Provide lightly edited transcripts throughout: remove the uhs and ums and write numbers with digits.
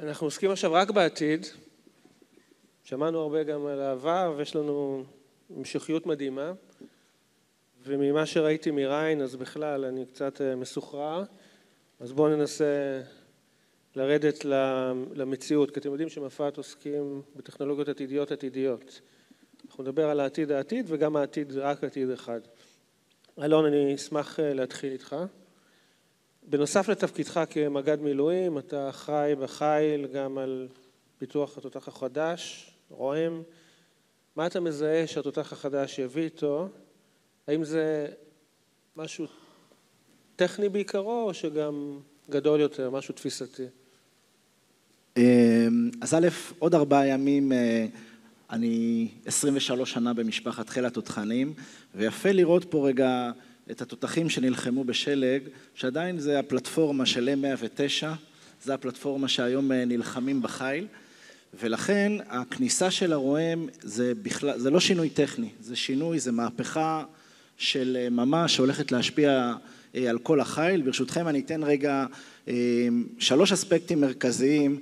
אנחנו עוסקים עכשיו רק בעתיד. שמענו הרבה גם על העבר, ויש לנו המשכיות מדהימה. וממה שראיתי מריין, אז בכלל אני קצת מסוחרר. אז בואו ננסה לרדת למציאות, כי אתם יודעים שמפת עוסקים בטכנולוגיות עתידיות. אנחנו נדבר על העתיד וגם העתיד, רק עתיד אחד. אלון, אני אשמח להתחיל איתך. בנוסף לתפקידך כמג"ד מילואים, אתה אחראי בחיל גם על פיתוח התותח החדש, ROEM. מה אתה מזהה שהתותח החדש יביא איתו? האם זה משהו טכני בעיקרו, או שגם גדול יותר, משהו תפיסתי? אז א', עוד 4 ימים, אני 23 שנה במשפחת חיל התותחנים, ויפה לראות פה רגע את התותחים שנלחמו בשלג, שעדיין זה הפלטפורמה של M109, זה הפלטפורמה שהיום נלחמים בחיל, ולכן הכניסה של הרועם זה לא שינוי טכני, זה שינוי, זה מהפכה של ממש שהולכת להשפיע על כל החיל. ברשותכם אני אתן רגע 3 אספקטים מרכזיים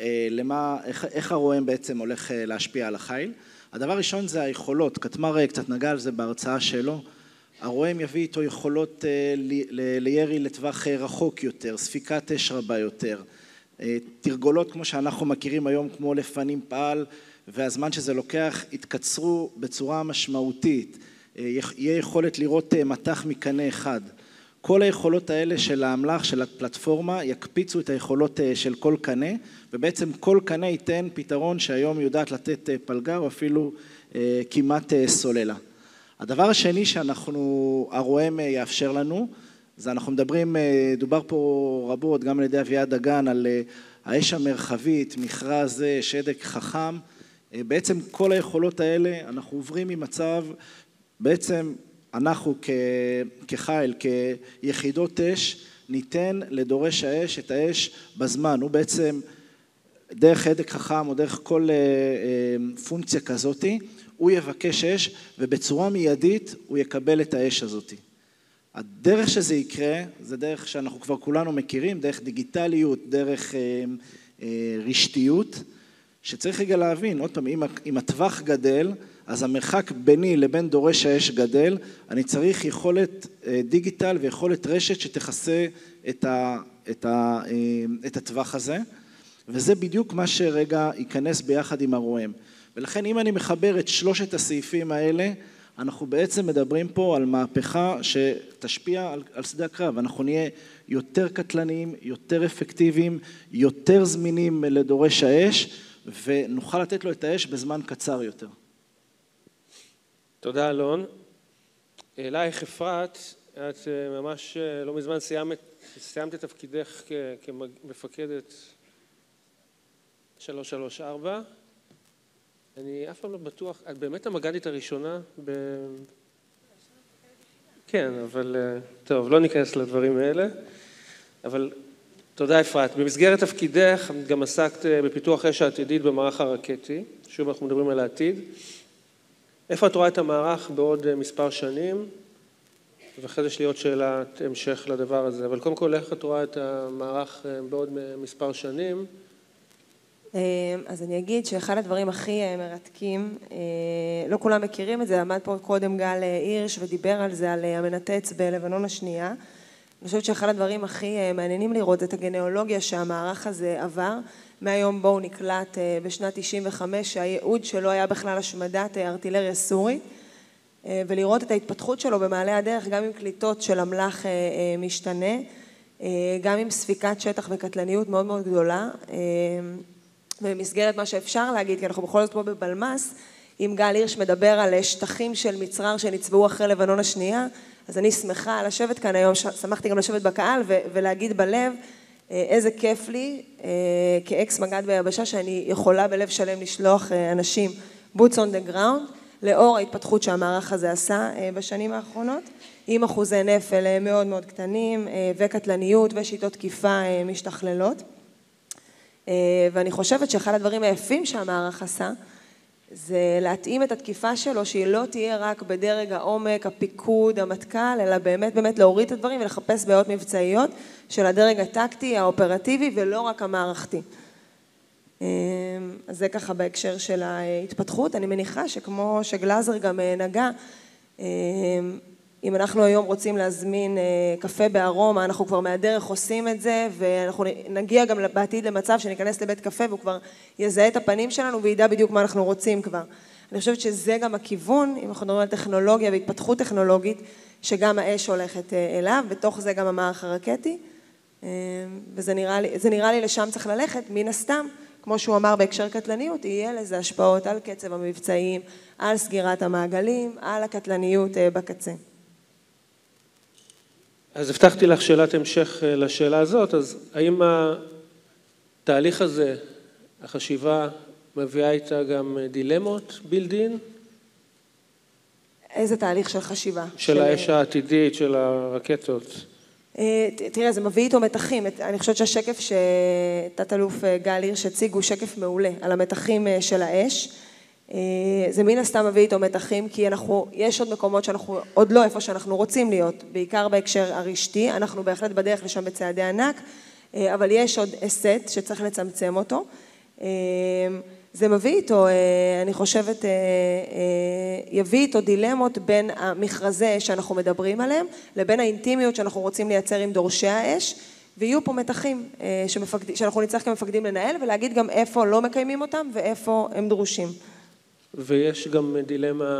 איך הרועם בעצם הולך להשפיע על החיל. הדבר הראשון זה היכולות, קטמר קצת נגע על זה בהרצאה שלו. הרועם יביא איתו יכולות לירי לטווח רחוק יותר, ספיקת אש רבה יותר, תרגולות כמו שאנחנו מכירים היום כמו לפנים פעל, והזמן שזה לוקח יתקצרו בצורה משמעותית, יהיה יכולת לראות מטח מקנה אחד. כל היכולות האלה של האמל"ח, של הפלטפורמה, יקפיצו את היכולות של כל קנה, ובעצם כל קנה ייתן פתרון שהיום יודעת לתת פלגה או אפילו כמעט סוללה. הדבר השני הרועם יאפשר לנו, זה אנחנו מדברים, דובר פה רבות גם על ידי אביעד דגן על האש המרחבית, מכרז שדק חכם, בעצם כל היכולות האלה אנחנו עוברים ממצב, בעצם אנחנו כחיל, כיחידות אש, ניתן לדורש האש את האש בזמן, הוא בעצם דרך הדק חכם או דרך כל פונקציה כזאת, הוא יבקש אש ובצורה מיידית הוא יקבל את האש הזאת. הדרך שזה יקרה, זה דרך שאנחנו כבר כולנו מכירים, דרך דיגיטליות, דרך רשתיות, שצריך רגע להבין, עוד פעם, אם הטווח גדל, אז המרחק ביני לבין דורש האש גדל, אני צריך יכולת דיגיטל ויכולת רשת שתכסה את הטווח הזה, וזה בדיוק מה שרגע ייכנס ביחד עם הרועם. ולכן אם אני מחבר את 3 הסעיפים האלה, אנחנו בעצם מדברים פה על מהפכה שתשפיע על שדה הקרב. אנחנו נהיה יותר קטלניים, יותר אפקטיביים, יותר זמינים לדורש האש, ונוכל לתת לו את האש בזמן קצר יותר. תודה אלון. אלייך אפרת, את ממש לא מזמן סיימת את תפקידך כמפקדת 334. אני אף פעם לא בטוח, את באמת המג"דית הראשונה כן, אבל טוב, לא ניכנס לדברים האלה. אבל תודה אפרת. במסגרת תפקידך גם עסקת בפיתוח אש העתידית במערך הרקטי. שוב אנחנו מדברים על העתיד. איפה את רואה את המערך בעוד מספר שנים? ואחרי זה יש לי עוד שאלת המשך לדבר הזה. אבל קודם כל, איך את רואה את המערך בעוד מספר שנים? אז אני אגיד שאחד הדברים הכי מרתקים, לא כולם מכירים את זה, עמד פה קודם גל הירש ודיבר על זה, על המנתץ בלבנון השנייה. אני חושבת שאחד הדברים הכי מעניינים לראות את הגנאולוגיה שהמערך הזה עבר, מהיום בו הוא נקלט בשנת 95, שהייעוד שלו היה בכלל השמדת ארטילריה סורית, ולראות את ההתפתחות שלו במעלה הדרך, גם עם קליטות של אמל"ח משתנה, גם עם ספיקת שטח וקטלניות מאוד מאוד גדולה, במסגרת מה שאפשר להגיד, כי אנחנו בכל זאת פה בבלמס, אם גל הירש מדבר על שטחים של מצרר שנצבעו אחרי לבנון השנייה, אז אני שמחה לשבת כאן היום, שמחתי גם לשבת בקהל ולהגיד בלב, איזה כיף לי כאקס מג"ד ביבשה, שאני יכולה בלב שלם לשלוח אנשים boots on the ground, לאור ההתפתחות שהמערך הזה עשה בשנים האחרונות, עם אחוזי נפל מאוד מאוד קטנים, וקטלניות ושיטות תקיפה משתכללות. ואני חושבת שאחד הדברים היפים שהמערך עשה, זה להתאים את התקיפה שלו, שהיא לא תהיה רק בדרג העומק, הפיקוד, המטכ"ל, אלא באמת להוריד את הדברים ולחפש בעיות מבצעיות של הדרג הטקטי, האופרטיבי, ולא רק המערכתי. אז זה ככה בהקשר של ההתפתחות. אני מניחה שכמו שגלאזר גם נגע, אם אנחנו היום רוצים להזמין קפה בארומה, אנחנו כבר מהדרך עושים את זה, ואנחנו נגיע גם בעתיד למצב שניכנס לבית קפה, והוא כבר יזהה את הפנים שלנו וידע בדיוק מה אנחנו רוצים כבר. אני חושבת שזה גם הכיוון, אם אנחנו מדברים על טכנולוגיה והתפתחות טכנולוגית, שגם האש הולכת אליו, בתוך זה גם המערך הרקטי, וזה נראה לי לשם צריך ללכת, מן הסתם, כמו שהוא אמר בהקשר קטלניות, יהיה לזה השפעות על קצב המבצעים, על סגירת המעגלים, על הקטלניות בקצה. אז הבטחתי לך שאלת המשך לשאלה הזאת, אז האם התהליך הזה, החשיבה, מביאה איתה גם דילמות בילדין? איזה תהליך של חשיבה? של האש העתידית, של הרקטות. תראה, זה מביא איתו מתחים. אני חושבת שהשקף שתת אלוף גל הירש הציג הוא שקף מעולה על המתחים של האש. זה מן הסתם מביא איתו מתחים, כי יש עוד מקומות שאנחנו עוד לא איפה שאנחנו רוצים להיות, בעיקר בהקשר הרשתי, אנחנו בהחלט בדרך לשם בצעדי ענק, אבל יש עוד אסט שצריך לצמצם אותו. זה מביא איתו, אני חושבת, יביא איתו דילמות בין המכרזי שאנחנו מדברים עליהם, לבין האינטימיות שאנחנו רוצים לייצר עם דורשי האש, ויהיו פה מתחים שאנחנו נצטרך כמפקדים לנהל, ולהגיד גם איפה לא מקיימים אותם ואיפה הם דרושים. ויש גם דילמה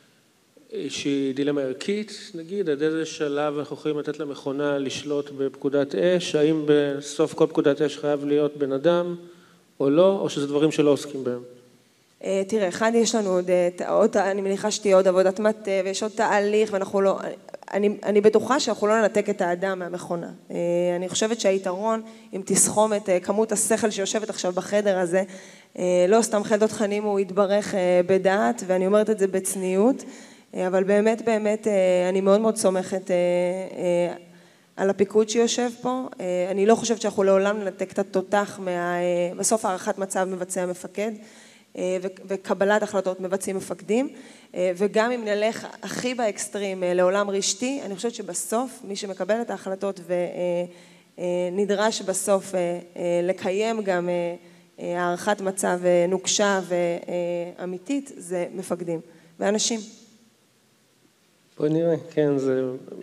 שהיא דילמה ערכית, נגיד, עד איזה שלב אנחנו יכולים לתת למכונה לשלוט בפקודת אש, האם בסוף כל פקודת אש חייב להיות בן אדם או לא, או שזה דברים שלא עוסקים בהם? תראה, אחד יש לנו עוד, אני מניחה שתהיה עוד עבודת מטה, ויש עוד תהליך, ואנחנו לא, אני בטוחה שאנחנו לא ננתק את האדם מהמכונה. אני חושבת שהיתרון, אם תסכום את כמות השכל שיושבת עכשיו בחדר הזה, לא סתם חיל תותחנים הוא יתברך בדעת, ואני אומרת את זה בצניעות, אבל באמת, אני מאוד מאוד סומכת על הפיקוד שיושב פה. אני לא חושבת שאנחנו לעולם ננתק את התותח, בסוף הערכת מצב מבצע מפקד, וקבלת החלטות מבצעים מפקדים, וגם אם נלך הכי באקסטרים לעולם רשתי, אני חושבת שבסוף מי שמקבל את ההחלטות ונדרש בסוף לקיים גם הערכת מצב נוקשה ואמיתית, זה מפקדים ואנשים. בואי נראה, כן, זה...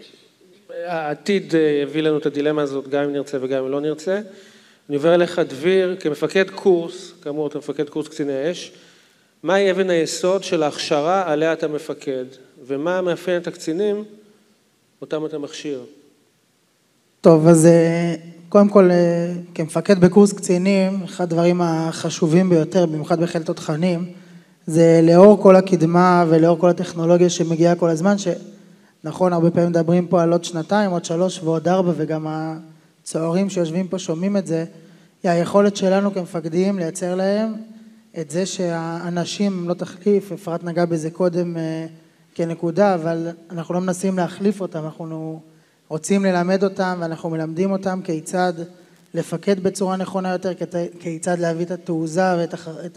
העתיד יביא לנו את הדילמה הזאת גם אם נרצה וגם אם לא נרצה. אני עובר אליך דביר, כמפקד קורס, כאמור אתה מפקד קורס קציני אש, מהי אבן היסוד של ההכשרה עליה אתה מפקד, ומה מאפיין את הקצינים אותם אתה מכשיר? טוב, אז קודם כל כמפקד בקורס קצינים, אחד הדברים החשובים ביותר, במיוחד בחיל תותחנים, זה לאור כל הקדמה ולאור כל הטכנולוגיה שמגיעה כל הזמן, שנכון, הרבה פעמים מדברים פה על עוד 2, עוד 3 ועוד 4, וגם הצוערים שיושבים פה שומעים את זה, היא היכולת שלנו כמפקדים לייצר להם את זה שהאנשים לא תחליף, אפרת נגע בזה קודם כנקודה, אבל אנחנו לא מנסים להחליף אותם, אנחנו רוצים ללמד אותם ואנחנו מלמדים אותם כיצד לפקד בצורה נכונה יותר, כיצד להביא את התעוזה ואת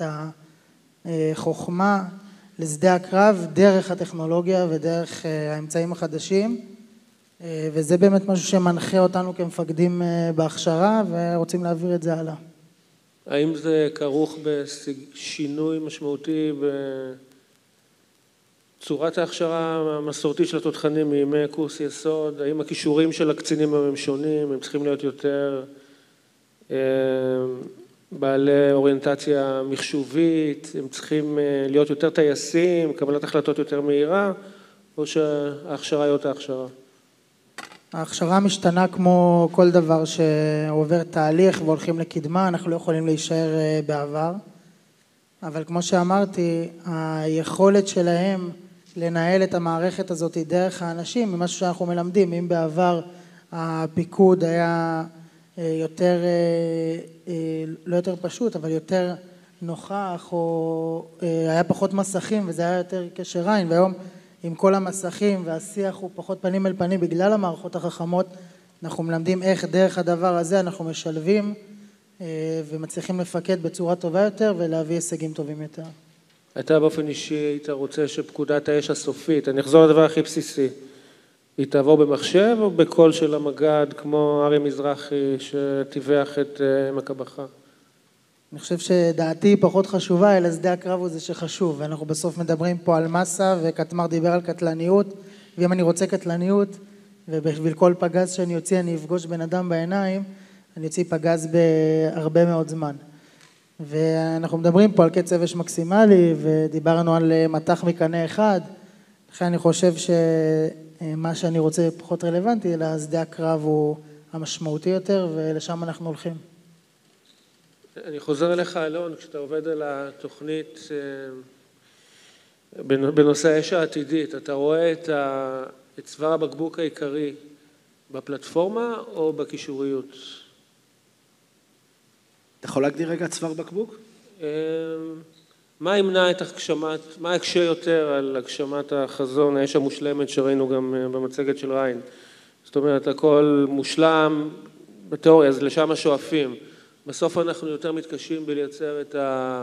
החוכמה לשדה הקרב דרך הטכנולוגיה ודרך האמצעים החדשים, וזה באמת משהו שמנחה אותנו כמפקדים בהכשרה ורוצים להעביר את זה הלאה. האם זה כרוך בשינוי משמעותי בצורת ההכשרה המסורתית של התותחנים מימי קורס יסוד? האם הכישורים של הקצינים הם שונים? הם צריכים להיות יותר בעלי אוריינטציה מחשובית? הם צריכים להיות יותר טייסים, קבלת החלטות יותר מהירה? או שההכשרה היא אותה הכשרה? ההכשרה משתנה כמו כל דבר שעובר תהליך והולכים לקדמה, אנחנו לא יכולים להישאר בעבר. אבל כמו שאמרתי, היכולת שלהם לנהל את המערכת הזאת דרך האנשים, היא משהו שאנחנו מלמדים. אם בעבר הפיקוד היה יותר, לא יותר פשוט, אבל יותר נוכח, או היה פחות מסכים וזה היה יותר קשר עין, והיום עם כל המסכים והשיח הוא פחות פנים אל פנים בגלל המערכות החכמות, אנחנו מלמדים איך דרך הדבר הזה אנחנו משלבים ומצליחים לפקד בצורה טובה יותר ולהביא הישגים טובים יותר. אתה באופן אישי היית רוצה שפקודת האש הסופית, אני אחזור לדבר הכי בסיסי, היא תעבור במחשב או בקול של המג"ד כמו אריה מזרחי שטיווח את מכבחה? אני חושב שדעתי פחות חשובה, אלא שדה הקרב הוא זה שחשוב, ואנחנו בסוף מדברים פה על מסה, וקטמר דיבר על קטלניות, ואם אני רוצה קטלניות, ובשביל כל פגז שאני יוציא אני אפגוש בן אדם בעיניים, אני יוציא פגז בהרבה מאוד זמן. ואנחנו מדברים פה על קצב אש מקסימלי, ודיברנו על מתח מקנה אחד, לכן אני חושב שמה שאני רוצה פחות רלוונטי, אלא שדה הקרב הוא המשמעותי יותר, ולשם אנחנו הולכים. אני חוזר אליך, אלון, כשאתה עובד על התוכנית בנושא האש העתידית, אתה רואה את צוואר הבקבוק העיקרי בפלטפורמה או בקישוריות? אתה יכול להגדיר רגע צוואר בקבוק? מה ימנע את הגשמת, מה יקשה יותר על הגשמת החזון, האש המושלמת שראינו גם במצגת של ריין? זאת אומרת, הכל מושלם בתיאוריה, אז לשם שואפים. בסוף אנחנו יותר מתקשים בלייצר את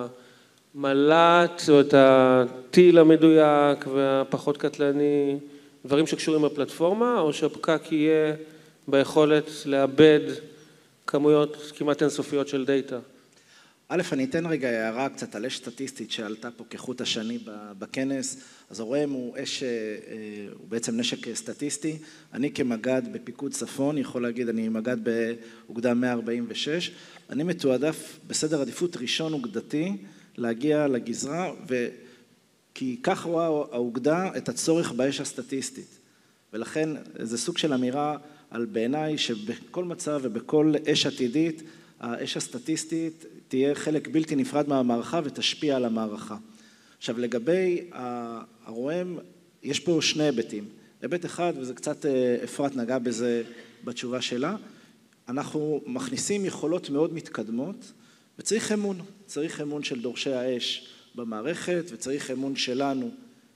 המל"ט או את הטיל המדויק והפחות קטלני, דברים שקשורים בפלטפורמה, או שהפקק יהיה ביכולת לאבד כמויות כמעט אינסופיות של דאטה? א', אני אתן רגע הערה קצת על אש סטטיסטית שעלתה פה כחוט השני בכנס. אז ROEM הוא בעצם נשק סטטיסטי. אני כמג"ד בפיקוד צפון יכול להגיד, אני מג"ד באוגדה 146, אני מתועדף בסדר עדיפות ראשון אוגדתי להגיע לגזרה, כי כך רואה האוגדה את הצורך באש הסטטיסטית. ולכן זה סוג של אמירה על בעיניי שבכל מצב ובכל אש עתידית, האש הסטטיסטית תהיה חלק בלתי נפרד מהמערכה ותשפיע על המערכה. עכשיו לגבי ROEM, יש פה שני היבטים. היבט אחד, וזה קצת אפרת נגע בזה בתשובה שלה, אנחנו מכניסים יכולות מאוד מתקדמות, וצריך אמון. צריך אמון של דורשי האש במערכת, וצריך אמון שלנו.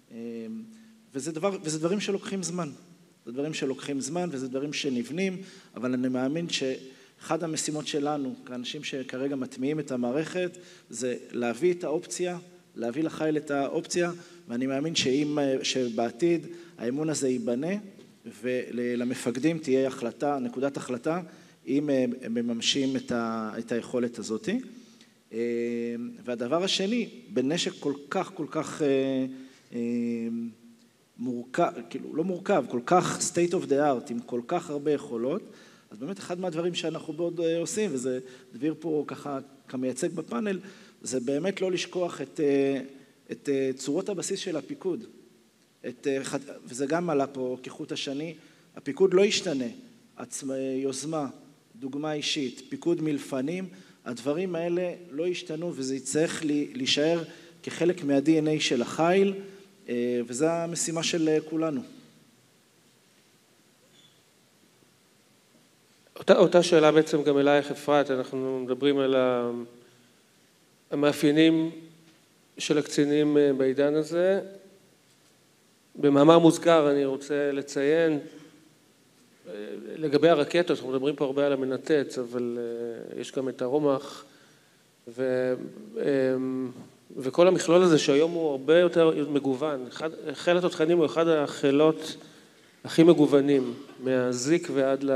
וזה דברים שלוקחים זמן. זה דברים שלוקחים זמן, וזה דברים שנבנים, אבל אני מאמין שאחד המשימות שלנו, כאנשים שכרגע מטמיעים את המערכת, זה להביא את האופציה, להביא לחיל את האופציה, ואני מאמין שבעתיד האמון הזה ייבנה, ולמפקדים תהיה החלטה, נקודת החלטה, אם הם מממשים את היכולת הזאת. והדבר השני, בנשק כל כך מורכב, כאילו לא מורכב, כל כך state of the art, עם כל כך הרבה יכולות, אז באמת אחד מהדברים שאנחנו בעוד עושים, וזה דביר פה ככה כמייצג בפאנל, זה באמת לא לשכוח את צורות הבסיס של הפיקוד. וזה גם עלה פה כחוט השני, הפיקוד לא ישתנה, יוזמה, דוגמה אישית, פיקוד מלפנים, הדברים האלה לא ישתנו וזה יצטרך להישאר כחלק מה-DNA של החיל, וזו המשימה של כולנו. אותה שאלה בעצם גם אלייך אפרת, אנחנו מדברים על המאפיינים של הקצינים בעידן הזה. במאמר מוזכר אני רוצה לציין, לגבי הרקטות, אנחנו מדברים פה הרבה על המנתץ, אבל יש גם את הרומח, וכל המכלול הזה שהיום הוא הרבה יותר מגוון. חיל התותחנים הוא אחד החילות הכי מגוונים, מהזיק ועד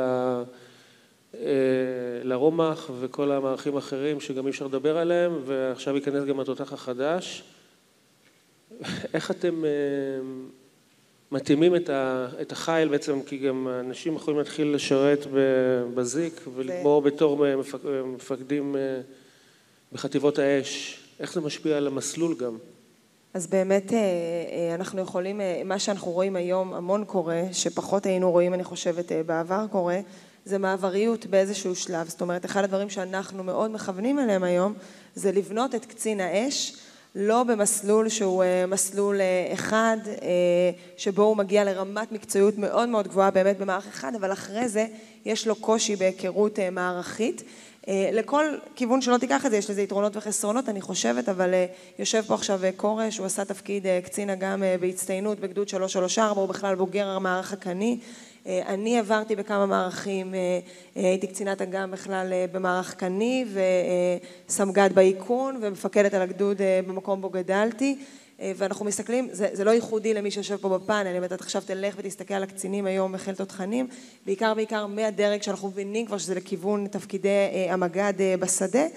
לרומח וכל המערכים האחרים שגם אי אפשר לדבר עליהם, ועכשיו ייכנס גם התותח החדש. איך אתם מתאימים את החיל בעצם, כי גם אנשים יכולים להתחיל לשרת בזיק ולגמור בתור מפקדים בחטיבות האש. איך זה משפיע על המסלול גם? אז באמת אנחנו יכולים, מה שאנחנו רואים היום המון קורה, שפחות היינו רואים אני חושבת בעבר קורה, זה מעבריות באיזשהו שלב. זאת אומרת, אחד הדברים שאנחנו מאוד מכוונים אליהם היום, זה לבנות את קצין האש, לא במסלול שהוא מסלול אחד, שבו הוא מגיע לרמת מקצועיות מאוד מאוד גבוהה באמת במערך אחד, אבל אחרי זה יש לו קושי בהיכרות מערכית. לכל כיוון שלא תיקח את זה, יש לזה יתרונות וחסרונות, אני חושבת, אבל יושב פה עכשיו קורש, הוא עשה תפקיד קצין אג"ם בהצטיינות בגדוד 334, הוא בכלל בוגר המערך הקני. אני עברתי בכמה מערכים, הייתי קצינת אג"ם בכלל במערך קני, וסמג"ד באיכון, ומפקדת על הגדוד במקום בו גדלתי, ואנחנו מסתכלים, זה לא ייחודי למי שיושב פה בפאנל, אם אתה עכשיו תלך ותסתכל על הקצינים היום בחיל תותחנים, בעיקר מהדרג שאנחנו מבינים כבר שזה לכיוון תפקידי המג"ד בשדה,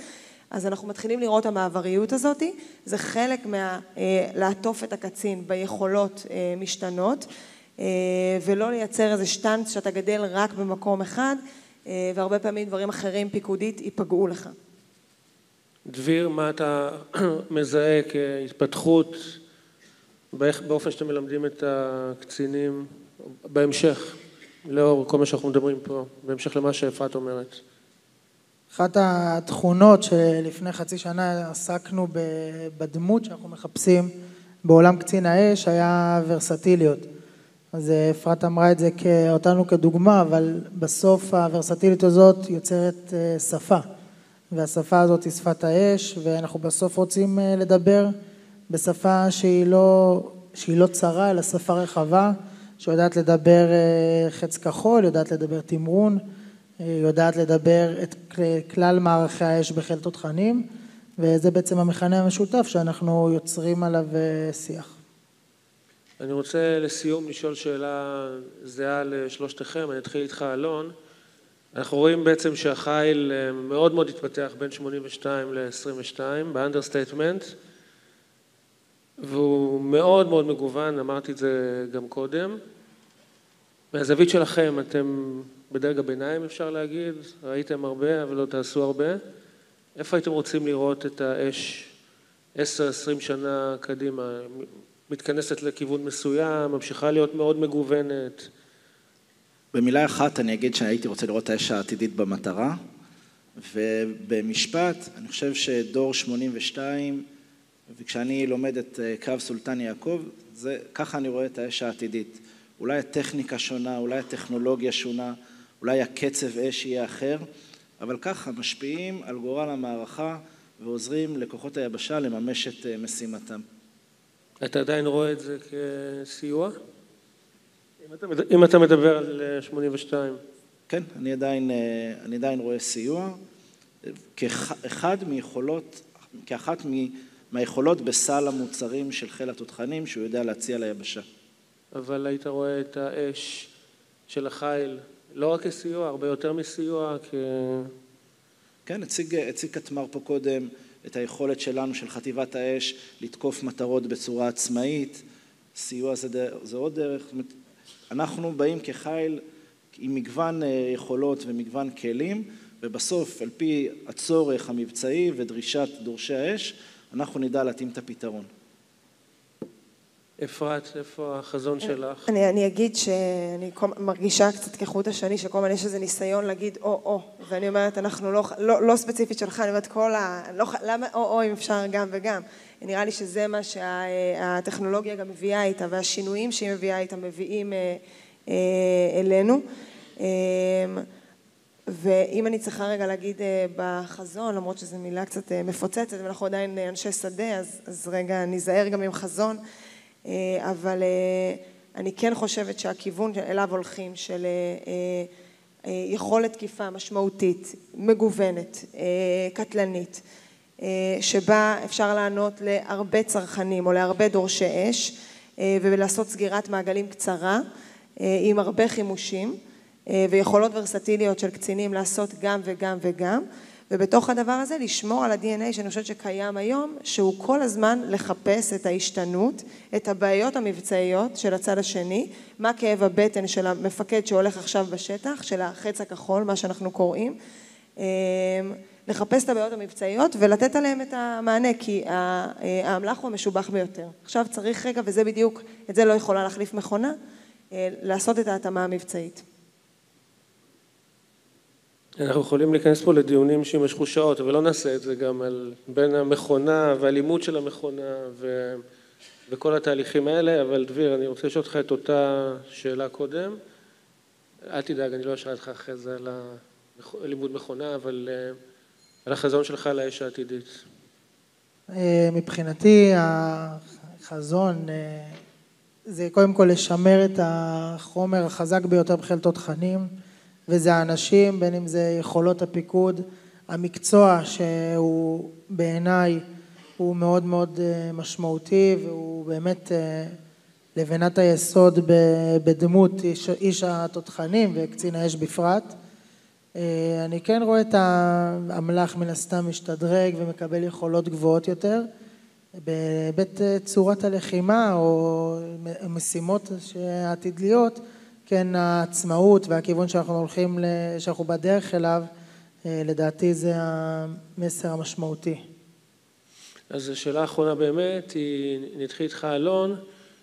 אז אנחנו מתחילים לראות המעבריות הזאת, זה חלק לעטוף את הקצין ביכולות משתנות, ולא לייצר איזה שטנץ שאתה גדל רק במקום אחד, והרבה פעמים דברים אחרים פיקודית ייפגעו לך. דביר, מה אתה מזהה כהתפתחות באופן שאתם מלמדים את הקצינים בהמשך, לאור כל מה שאנחנו מדברים פה, בהמשך למה שאפרת אומרת? אחת התכונות שלפני חצי שנה עסקנו בדמות שאנחנו מחפשים בעולם קצין האש היה ורסטיליות. אז אפרת אמרה את זה אותנו כדוגמה, אבל בסוף הוורסטיליות הזאת יוצרת שפה. והשפה הזאת היא שפת האש, ואנחנו בסוף רוצים לדבר בשפה שהיא לא צרה, אלא שפה רחבה, שיודעת לדבר חץ כחול, יודעת לדבר תמרון, יודעת לדבר את כלל מערכי האש בחיל תותחנים, וזה בעצם המכנה המשותף שאנחנו יוצרים עליו שיח. אני רוצה לסיום לשאול שאלה זהה לשלושתכם, אני אתחיל איתך אלון. אנחנו רואים בעצם שהחיל מאוד מאוד התפתח בין 82 ל-22 באנדרסטייטמנט, והוא מאוד מאוד מגוון, אמרתי את זה גם קודם. מהזווית שלכם, אתם בדרג הביניים אפשר להגיד, ראיתם הרבה אבל לא תעשו הרבה. איפה הייתם רוצים לראות את האש 10-20 שנה קדימה? מתכנסת לכיוון מסוים, ממשיכה להיות מאוד מגוונת? במילה אחת אני אגיד שהייתי רוצה לראות את האש העתידית במטרה, ובמשפט אני חושב שדור 82, וכשאני לומד את קרב סולטן יעקב, ככה אני רואה את האש העתידית. אולי הטכניקה שונה, אולי הטכנולוגיה שונה, אולי הקצב אש יהיה אחר, אבל ככה משפיעים על גורל המערכה ועוזרים לכוחות היבשה לממש את משימתם. אתה עדיין רואה את זה כסיוע? אם אתה מדבר על 82. כן, אני עדיין רואה סיוע, כאחת מהיכולות בסל המוצרים של חיל התותחנים שהוא יודע להציע ליבשה. אבל היית רואה את האש של החיל לא רק כסיוע, הרבה יותר מסיוע, כן, הציג כתמר פה קודם את היכולת שלנו של חטיבת האש לתקוף מטרות בצורה עצמאית, סיוע זה עוד דרך. אנחנו באים כחיל עם מגוון יכולות ומגוון כלים, ובסוף על פי הצורך המבצעי ודרישת דורשי האש, אנחנו נדע להתאים את הפתרון. אפרת, איפה החזון שלך? אני אגיד שאני מרגישה קצת כחוט השני, שכל הזמן יש איזה ניסיון להגיד או, ואני אומרת, אנחנו לא ספציפית שלך, אני אומרת למה או אם אפשר גם וגם. נראה לי שזה מה שהטכנולוגיה גם מביאה איתה, והשינויים שהיא מביאה איתה מביאים אלינו. ואם אני צריכה רגע להגיד בחזון, למרות שזו מילה קצת מפוצצת, ואנחנו עדיין אנשי שדה, אז רגע נזהר גם עם חזון, אבל אני כן חושבת שהכיוון אליו הולכים של יכולת תקיפה משמעותית, מגוונת, קטלנית, שבה אפשר לענות להרבה צרכנים או להרבה דורשי אש, ולעשות סגירת מעגלים קצרה עם הרבה חימושים, ויכולות ורסטיליות של קצינים לעשות גם וגם וגם, ובתוך הדבר הזה לשמור על ה-DNA שאני חושבת שקיים היום, שהוא כל הזמן לחפש את ההשתנות, את הבעיות המבצעיות של הצד השני, מה כאב הבטן של המפקד שהולך עכשיו בשטח, של החץ הכחול, מה שאנחנו קוראים, לחפש את הבעיות המבצעיות ולתת עליהם את המענה, כי האמל"ח הוא המשובח ביותר. עכשיו צריך רגע, וזה בדיוק, את זה לא יכולה להחליף מכונה, לעשות את ההתאמה המבצעית. אנחנו יכולים להיכנס פה לדיונים שימשכו שעות, אבל לא נעשה את זה גם בין המכונה והלימוד של המכונה וכל התהליכים האלה, אבל דביר, אני רוצה לשאול אותך את אותה שאלה קודם. אל תדאג, אני לא אשאל אותך אחרי זה על לימוד מכונה, אבל על החזון שלך על האש העתידית. מבחינתי החזון זה קודם כל לשמר את החומר החזק ביותר בחיל תותחנים, וזה האנשים, בין אם זה יכולות הפיקוד, המקצוע שהוא בעיניי הוא מאוד מאוד משמעותי, והוא באמת לבנת היסוד בדמות איש התותחנים וקצין האש בפרט. אני כן רואה את האמל"ח מן הסתם משתדרג ומקבל יכולות גבוהות יותר. בהיבט צורת הלחימה או משימות שעתיד להיות, כן, העצמאות והכיוון שאנחנו הולכים, שאנחנו בדרך אליו, לדעתי זה המסר המשמעותי. אז השאלה האחרונה באמת, נתחיל איתך אלון.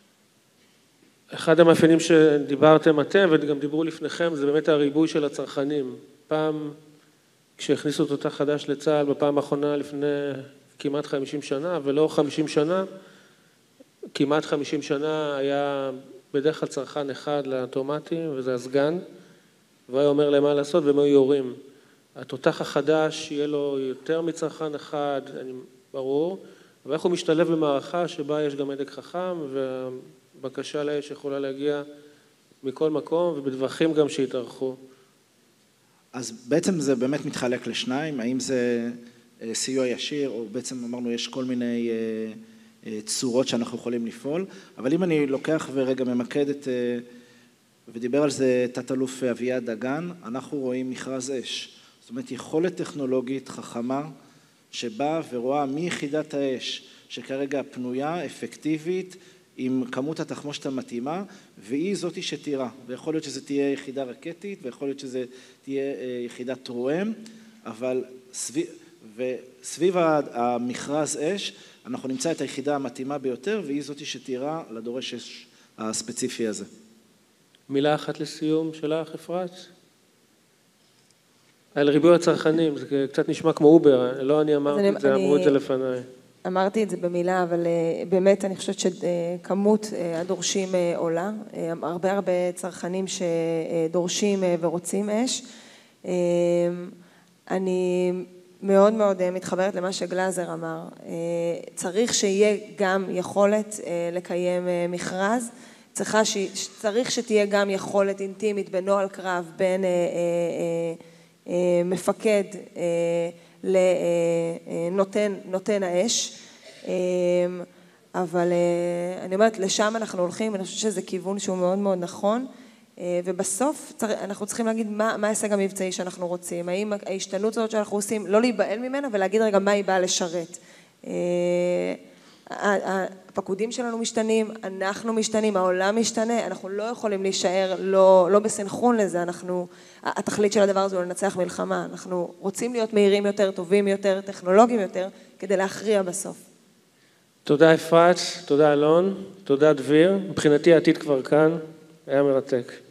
אחד המאפיינים שדיברתם אתם וגם דיברו לפניכם, זה באמת הריבוי של הצרכנים. פעם, כשהכניסו את אותה חדש לצה"ל, בפעם האחרונה לפני כמעט 50 שנה, ולא 50 שנה, כמעט 50 שנה היה בדרך כלל צרכן אחד לאוטומטי, וזה הסגן, והוא היה אומר להם מה לעשות, והם היו יורים. התותח החדש יהיה לו יותר מצרכן אחד, ברור, אבל איך הוא משתלב במערכה שבה יש גם הדק חכם, והבקשה לאש יכולה להגיע מכל מקום, ובדווחים גם שהתארחו. אז בעצם זה באמת מתחלק לשניים, האם זה סיוע ישיר, או בעצם אמרנו יש כל מיני צורות שאנחנו יכולים לפעול, אבל אם אני לוקח ורגע ממקד את, ודיבר על זה תת-אלוף אביעד דגן, אנחנו רואים מכרז אש, זאת אומרת יכולת טכנולוגית חכמה, שבאה ורואה מיחידת האש, שכרגע פנויה, אפקטיבית, עם כמות התחמושת המתאימה, והיא זאתי שתירה, ויכול להיות שזה תהיה יחידה רקטית, ויכול להיות שזה תהיה יחידת ROEM, אבל סביב המכרז אש, אנחנו נמצא את היחידה המתאימה ביותר, והיא זאתי שתירה לדורש אש הספציפי הזה. מילה אחת לסיום שלך, אפרת? על ריבוי הצרכנים, זה קצת נשמע כמו אובר, לא אני אמרתי את זה, אמרו את זה לפניי. אמרתי את זה במילה, אבל באמת אני חושבת שכמות הדורשים עולה, הרבה צרכנים שדורשים ורוצים אש. אני מאוד מאוד מתחברת למה שגלאזר אמר, צריך שיהיה גם יכולת לקיים מכרז, צריך שתהיה גם יכולת אינטימית בנוהל קרב בין מפקד לנותן האש, אבל אני אומרת, לשם אנחנו הולכים, ואני חושבת שזה כיוון שהוא מאוד מאוד נכון, ובסוף אנחנו צריכים להגיד מה ההישג המבצעי שאנחנו רוצים, האם ההשתנות הזאת שאנחנו עושים, לא להיבהל ממנה, ולהגיד רגע מה היא באה לשרת. הפקודים שלנו משתנים, אנחנו משתנים, העולם משתנה, אנחנו לא יכולים להישאר לא בסנכרון לזה, התכלית של הדבר הזה הוא לנצח מלחמה, אנחנו רוצים להיות מהירים יותר, טובים יותר, טכנולוגיים יותר, כדי להכריע בסוף. תודה אפרת, תודה אלון, תודה דביר, מבחינתי העתיד כבר כאן, היה מרתק.